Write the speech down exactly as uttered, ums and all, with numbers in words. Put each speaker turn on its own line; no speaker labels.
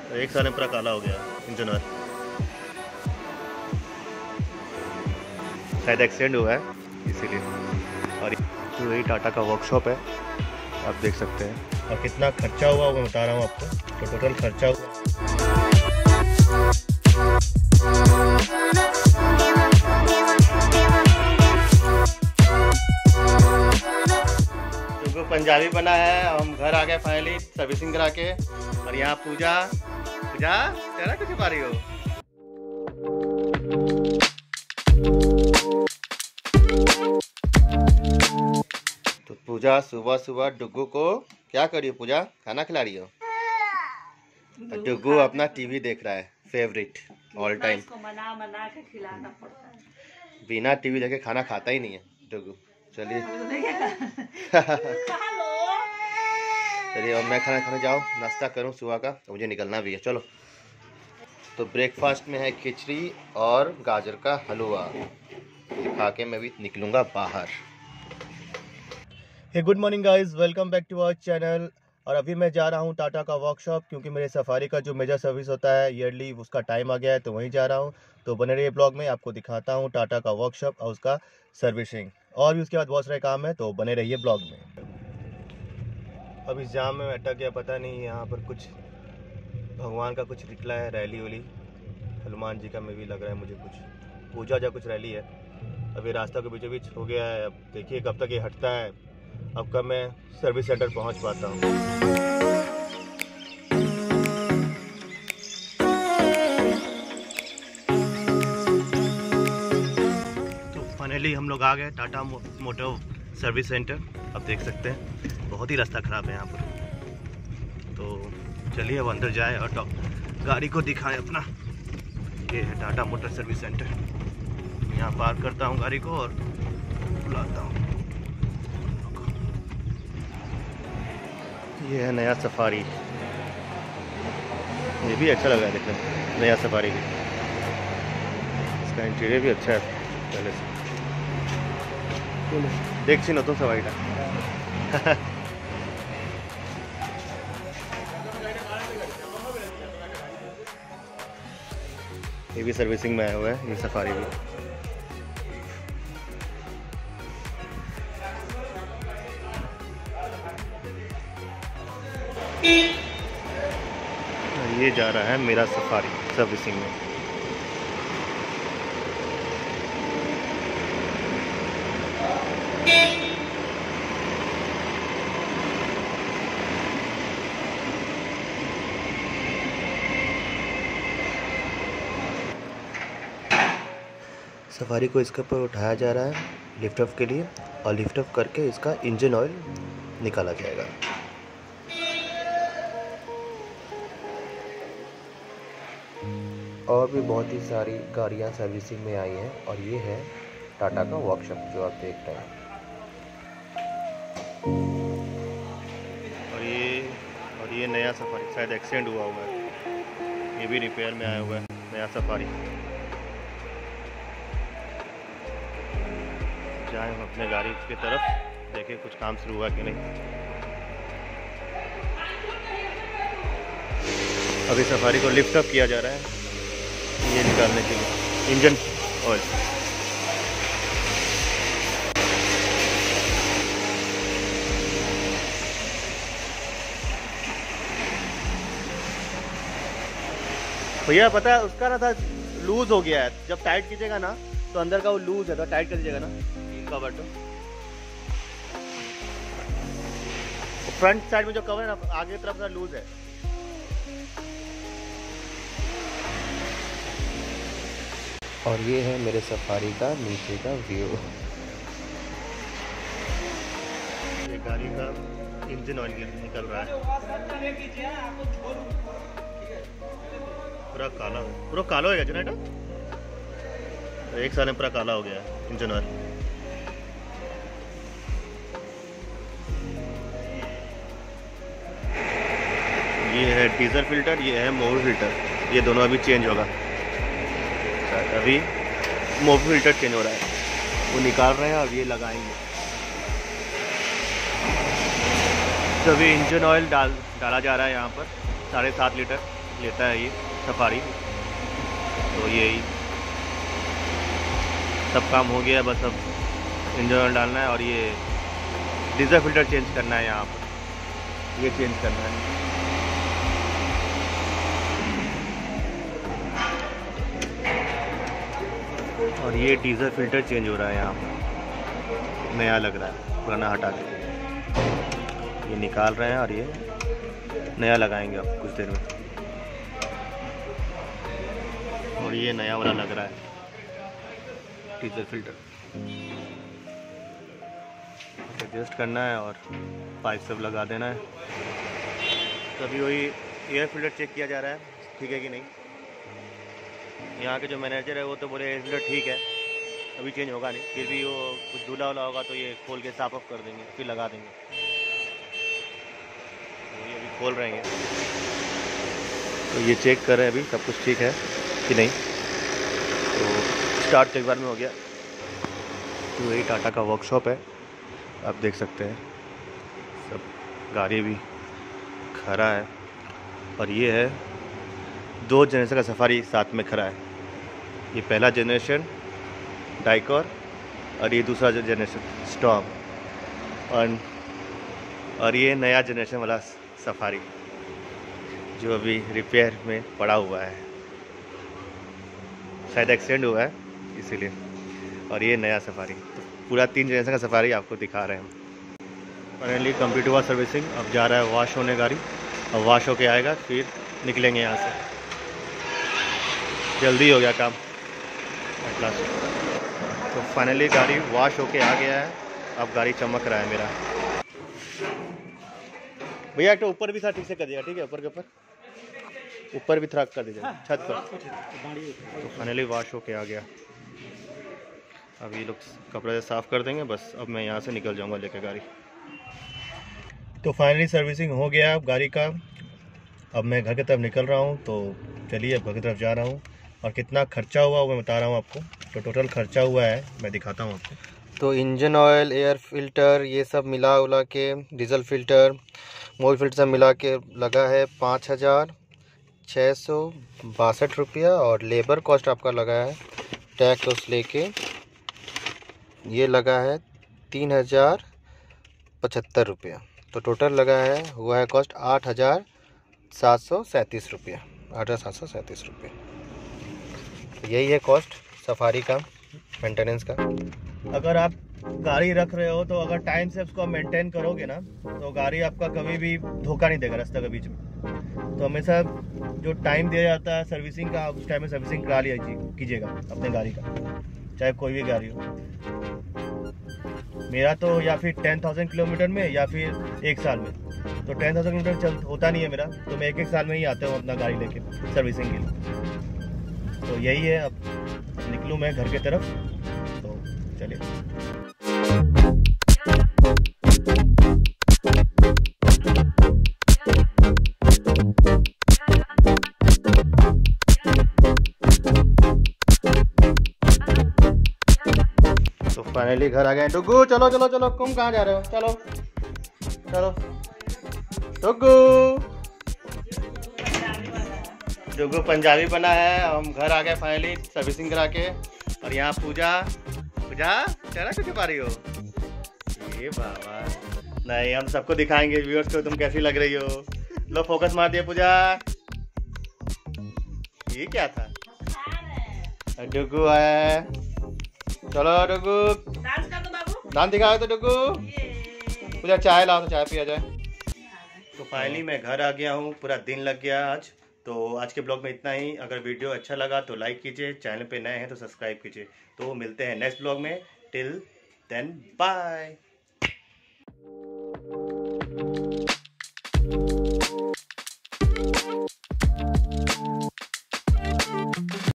एक साल में पूरा काला हो गया इंजन ऑयल, शायद एक्सीडेंट हुआ है इसीलिए। और तो यही टाटा का वर्कशॉप है, आप देख सकते हैं। और कितना खर्चा हुआ वो बता रहा हूँ आपको, तो टोटल खर्चा हुआ जो पंजाबी बना है। हम घर आ गए फाइनली सर्विसिंग करा के। और यहाँ पूजा पूजा तेरा कुछ छुपा रही हो। तो पूजा सुबह सुबह डुग्गू को क्या करी हो? पूजा खाना खिला रही हो। डुग्गू अपना टीवी देख रहा है, फेवरेट ऑल टाइम।
मना मना के खिलाना पड़ता है,
बिना टीवी देखे खाना खाता ही नहीं है डुग्गू। चलिए चलिए अब मैं खाना खाने जाऊँ, नाश्ता करूँ सुबह का, तो मुझे निकलना भी है। चलो तो ब्रेकफास्ट में है खिचड़ी और गाजर का हलवा, खा के मैं भी निकलूँगा बाहर। Hey good morning guys, welcome back to our channel. और अभी मैं जा रहा हूँ टाटा का वर्कशॉप, क्योंकि मेरे सफारी का जो मेजर सर्विस होता है ईयरली, उसका टाइम आ गया है, तो वहीं जा रहा हूँ। तो बने रहिए ब्लॉग में, आपको दिखाता हूँ टाटा का वर्कशॉप और उसका सर्विसिंग, और भी उसके बाद बहुत सारे काम है, तो बने रहिए ब्लॉग में। अब इस जाम में अटक गया, पता नहीं यहाँ पर कुछ भगवान का कुछ निकला है, रैली वैली हनुमान जी का में भी लग रहा है मुझे, कुछ पूजा या कुछ रैली है। अभी रास्ता के बीचों बीच हो गया है, अब देखिए कब तक ये हटता है, अब कब मैं सर्विस सेंटर पहुंच पाता हूं। तो फाइनली हम लोग आ गए टाटा मोटर सर्विस सेंटर। अब देख सकते हैं बहुत ही रास्ता खराब है यहाँ पर, तो चलिए अब अंदर जाए और गाड़ी को दिखाएं अपना। ये है टाटा मोटर सर्विस सेंटर, यहाँ पार्क करता हूँ गाड़ी को और बुलाता हूँ। ये है नया सफारी, ये भी अच्छा लगा है देखने में, नया सफारी भी। इसका इंटीरियर भी अच्छा है पहले से। देख सी नतून सफारीटा ये भी सर्विसिंग में आया हुआ है, ये सफारी भी। ये जा रहा है मेरा सफारी सर्विसिंग में। सफारी को इसके ऊपर उठाया जा रहा है लिफ्ट ऑफ के लिए, और लिफ्ट ऑफ करके इसका इंजन ऑयल निकाला जाएगा। और भी बहुत ही सारी गाड़ियाँ सर्विसिंग में आई हैं, और ये है टाटा का वर्कशॉप जो आप देख रहे हैं। और ये और ये नया सफारी, शायद एक्सीडेंट हुआ हुआ है, ये भी रिपेयर में आया हुआ है नया सफारी। जाए हम अपने गाड़ी की तरफ, देखें कुछ काम शुरू हुआ कि नहीं। अभी सफारी को लिफ्ट अप किया जा रहा है, ये निकालने के लिए इंजन ऑयल। भैया पता है उसका ना था लूज हो गया है, जब टाइट कीजिएगा ना तो अंदर का वो लूज है, तो टाइट कर दीजिएगा ना कवर। तो फ्रंट साइड में जो कवर है ना आगे की तरफ ना लूज है। और ये है मेरे सफारी का नीचे का व्यू। ये गाड़ी का इंजन ऑयल निकल रहा है, पूरा काला पूरा काला हो गया जनरेटर, एक साल में पूरा काला हो गया इंजन ऑयल। ये है डीजल फिल्टर, ये है मोबिल फिल्टर, ये दोनों अभी चेंज होगा। अभी मोबिल फिल्टर चेंज हो रहा है, वो निकाल रहे हैं, अब ये लगाएंगे। तो अभी इंजन ऑयल डाल डाला जा रहा है यहाँ पर, साढ़े सात लीटर। लेता है ये सफारी। तो यही सब काम हो गया, बस अब इंजन ऑयल डालना है और ये डीजल फिल्टर चेंज करना है। यहाँ पर ये चेंज करना है। और ये डीजल फिल्टर चेंज हो रहा है यहाँ पर, नया लग रहा है, पुराना हटा के ये निकाल रहे हैं और ये नया लगाएंगे अब कुछ देर में। और ये नया वाला लग रहा है डीजल फिल्टर, एडजस्ट करना है और पाइप सब लगा देना है। तभी वही एयर फिल्टर चेक किया जा रहा है ठीक है कि नहीं। यहाँ के जो मैनेजर है वो तो बोले एयर फिल्टर ठीक है, अभी चेंज होगा नहीं, फिर भी वो कुछ धुला वुला होगा तो ये खोल के साफ ऑफ कर देंगे, फिर लगा देंगे। तो ये अभी खोल रहे हैं, तो ये चेक कर रहे हैं अभी सब कुछ ठीक है कि नहीं। तो स्टार्ट एक बार में हो गया। तो यही टाटा का वर्कशॉप है, आप देख सकते हैं सब गाड़ी भी खड़ा है। और ये है दो जनरेशन का सफारी साथ में खड़ा है। ये पहला जनरेशन डाइकॉर और ये दूसरा जनरेशन स्टॉर्म, और और ये नया जनरेशन वाला सफारी जो अभी रिपेयर में पड़ा हुआ है, शायद एक्सीडेंट हुआ है इसीलिए। और ये नया सफारी, तो पूरा तीन जनरेशन का सफारी आपको दिखा रहे हैं। फाइनली कंप्लीट हुआ सर्विसिंग, अब जा रहा है वॉश होने गाड़ी। अब वॉश होके आएगा फिर निकलेंगे यहाँ से। जल्दी हो गया काम एट लास्ट। तो फाइनली गाड़ी वॉश होके आ गया है, अब गाड़ी चमक रहा है मेरा। भैया एक तो ऊपर भी था ठीक से कर दिया, ठीक है, ऊपर के ऊपर ऊपर भी थोड़ा कर दीजिए छत पर। तो फाइनली वॉश होके आ गया। अब ये लोग कपड़े से साफ़ कर देंगे, बस अब मैं यहाँ से निकल जाऊँगा लेके गाड़ी। तो फाइनली सर्विसिंग हो गया अब गाड़ी का। अब मैं घर की तरफ निकल रहा हूँ, तो चलिए अब घर की तरफ जा रहा हूँ। और कितना खर्चा हुआ वो मैं बता रहा हूँ आपको। तो टोटल खर्चा हुआ है मैं दिखाता हूँ आपको। तो इंजन ऑयल, एयर फिल्टर, ये सब मिला उला के, डीजल फिल्टर, मोबिल फिल्टर सब मिला के लगा है पाँच हज़ार छः सौ बासठ रुपया। और लेबर कॉस्ट आपका लगा है टैक्स उस लेके ये लगा है तीन हज़ार पचहत्तर रुपया। तो टोटल लगा है हुआ है कॉस्ट आठ हज़ार सात सौ सैंतीस रुपया, आठ हज़ार सात सौ सैंतीस रुपये। तो यही है कॉस्ट सफारी का, मेंटेनेंस का। अगर आप गाड़ी रख रहे हो तो अगर टाइम से उसको मेंटेन करोगे ना, तो गाड़ी आपका कभी भी धोखा नहीं देगा रास्ते के बीच में। तो हमेशा जो टाइम दिया जाता है सर्विसिंग का, उस टाइम में सर्विसिंग करा लिया कीजिएगा अपने गाड़ी का, चाहे कोई भी गाड़ी हो। मेरा तो या फिर टेन थाउजेंड किलोमीटर में या फिर एक साल में। तो टेन थाउजेंड किलोमीटर चल होता नहीं है मेरा, तो मैं एक एक साल में ही आता हूँ अपना गाड़ी लेके सर्विसिंग के लिए। तो यही है, अब निकलूँ मैं घर की तरफ। तो चलिए। तो फाइनली घर आ गए। डुगू चलो चलो चलो, तुम कहाँ जा रहे हो? चलो चलो डुगू। डुगू पंजाबी बना है। हम घर आ गए फाइनली सर्विसिंग करा के। और यहाँ पूजा पूजा चला क्यों छुपा रही हो? ये बाबा नहीं, हम सबको दिखाएंगे व्यूअर्स को तुम कैसी लग रही हो। लो फोकस मार दिया पूजा। ये क्या था? डुगू है। चलो डुगू
डांस कर दो बाबू।
डांस दिखाओ तो डुगू। पूजा चाय लाओ तो चाय पिया जाए। तो फाइनली मैं घर आ गया हूँ, पूरा दिन लग गया आज। तो आज के ब्लॉग में इतना ही। अगर वीडियो अच्छा लगा तो लाइक कीजिए, चैनल पे नए हैं तो सब्सक्राइब कीजिए। तो मिलते हैं नेक्स्ट ब्लॉग में। Till then bye.